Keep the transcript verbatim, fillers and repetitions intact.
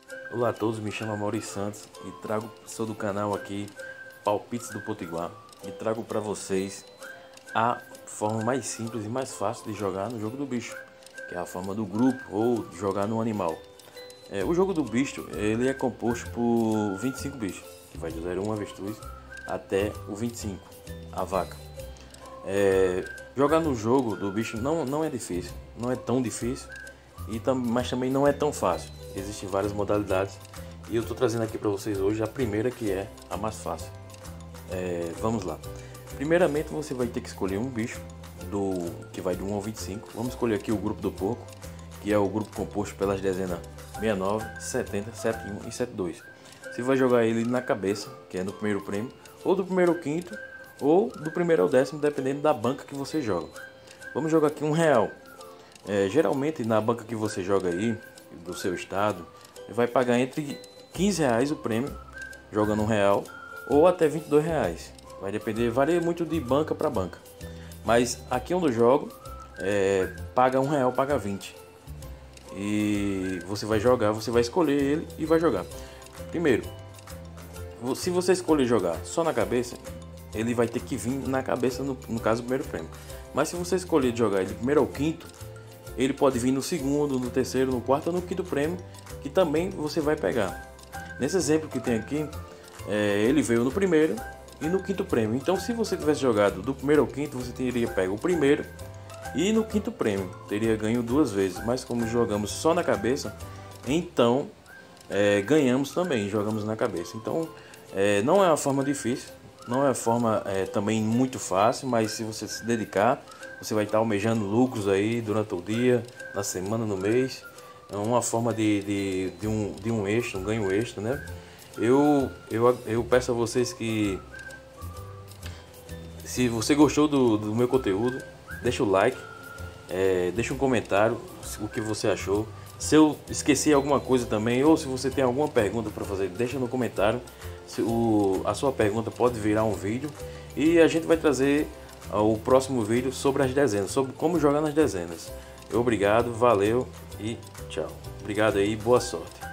Olá a todos, me chamo Maurício Santos e trago, sou do canal aqui Palpites do Potiguar e trago para vocês a forma mais simples e mais fácil de jogar no jogo do bicho, que é a forma do grupo ou de jogar no animal. É, o jogo do bicho ele é composto por vinte e cinco bichos, que vai de zero um avestruz até o vinte e cinco, a vaca. É, jogar no jogo do bicho não, não é difícil, não é tão difícil, e tam, mas também não é tão fácil. Existem várias modalidades e eu estou trazendo aqui para vocês hoje a primeira, que é a mais fácil. É, vamos lá. Primeiramente você vai ter que escolher um bicho do, que vai de um ao vinte e cinco. Vamos escolher aqui o grupo do porco, que é o grupo composto pelas dezenas sessenta e nove, setenta, setenta e um e setenta e dois. Você vai jogar ele na cabeça, que é no primeiro prêmio, ou do primeiro ao quinto, ou do primeiro ao décimo, dependendo da banca que você joga. Vamos jogar aqui um real. É, geralmente na banca que você joga aí, do seu estado, vai pagar entre quinze reais o prêmio, jogando um real, ou até vinte e dois reais. Vai depender, varia muito de banca para banca. Mas aqui onde eu jogo, é, paga um real, paga vinte. E você vai jogar, você vai escolher ele e vai jogar. Primeiro, se você escolher jogar só na cabeça, ele vai ter que vir na cabeça, no, no caso do primeiro prêmio. Mas se você escolher jogar ele do primeiro ao quinto, ele pode vir no segundo, no terceiro, no quarto ou no quinto prêmio, que também você vai pegar. Nesse exemplo que tem aqui, é, ele veio no primeiro e no quinto prêmio. Então, se você tivesse jogado do primeiro ao quinto, você teria pego o primeiro e no quinto prêmio teria ganho duas vezes. Mas como jogamos só na cabeça, então é, ganhamos também, jogamos na cabeça. Então, é, não é uma forma difícil, não é uma forma é, também muito fácil, mas se você se dedicar, você vai estar almejando lucros aí durante o dia, na semana, no mês. É uma forma de, de, de, um, de um extra, um ganho extra, né? Eu, eu, eu peço a vocês que, se você gostou do, do meu conteúdo, deixa o like, é, deixa um comentário o que você achou. Se eu esqueci alguma coisa também, ou se você tem alguma pergunta para fazer, deixa no comentário. Se o, a sua pergunta pode virar um vídeo e a gente vai trazer o próximo vídeo sobre as dezenas, sobre como jogar nas dezenas. Obrigado, valeu e tchau. Obrigado aí, boa sorte.